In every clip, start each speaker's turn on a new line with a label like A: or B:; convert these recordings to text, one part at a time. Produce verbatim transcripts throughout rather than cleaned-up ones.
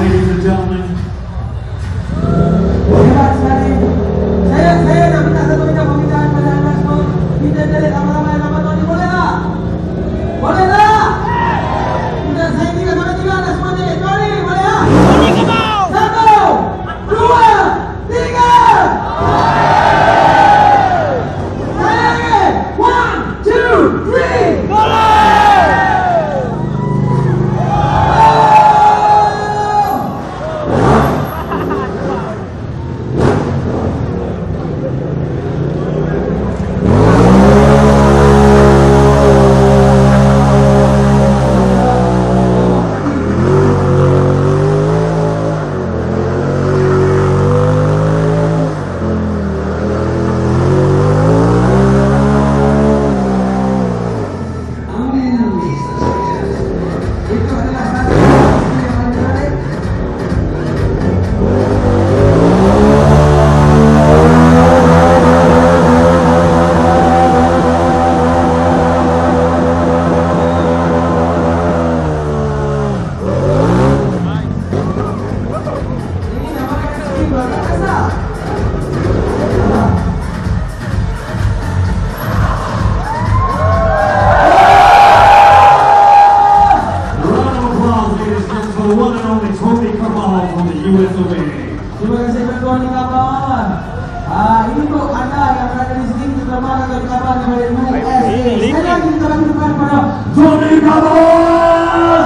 A: ladies and gentlemen.
B: Hebat sekali. Saya saya nak minta satu minta permintaan pada anda semua. Kita jadi ramai-ramai nama Tony, boleh tak? Boleh tak? Kita saya tiga sampai tiga anda semua jadi Tony, boleh tak? Satu, dua, tiga. Saya lagi. One, two, three.
A: The one and only Tony Carbajal from the U S of A.
B: Terima kasih Tony Carbajal. Ah, ini untuk anda yang berada di sini terutama Tony Carbajal dari U S A. Sekali lagi kita bagi tepuk tangan kepada Tony Carbajal.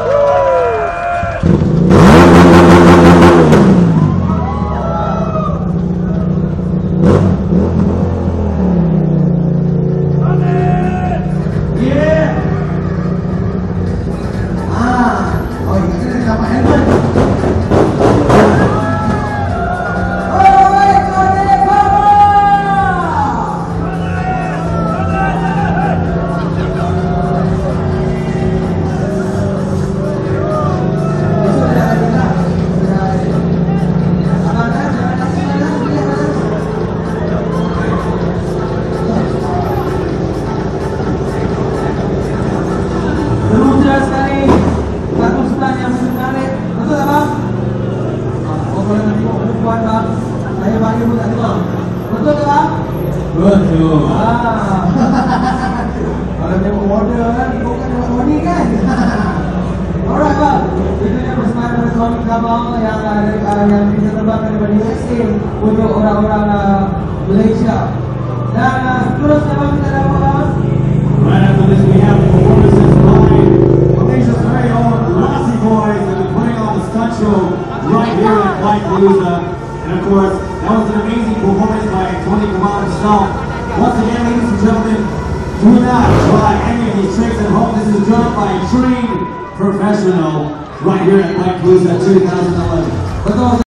B: Sekali satu sebelah yang menarik, betul tak bang? Oh, kalau nak tengok perempuan bang, saya bagi pun tak tengok. Betul tak bang?
A: Betul.
B: Ah. Kalau tengok model kan, bukan tengok Tony kan? Alright bang, itu dia persembahan dari Tony Carbajal yang yang bisa terbangkan daripada U S A untuk orang-orang Malaysia. Dan seterusnya bang kita dapat bang.
A: Right after this we have performances by Malaysia's very own Lassie Boys that are putting on the stunt show right here at Palooza. And of course, that was an amazing performance by Tony Carbajal himself. Once again, ladies and gentlemen, do not try any of these tricks at home. This is done by a trained professional right here at Palooza two thousand eleven.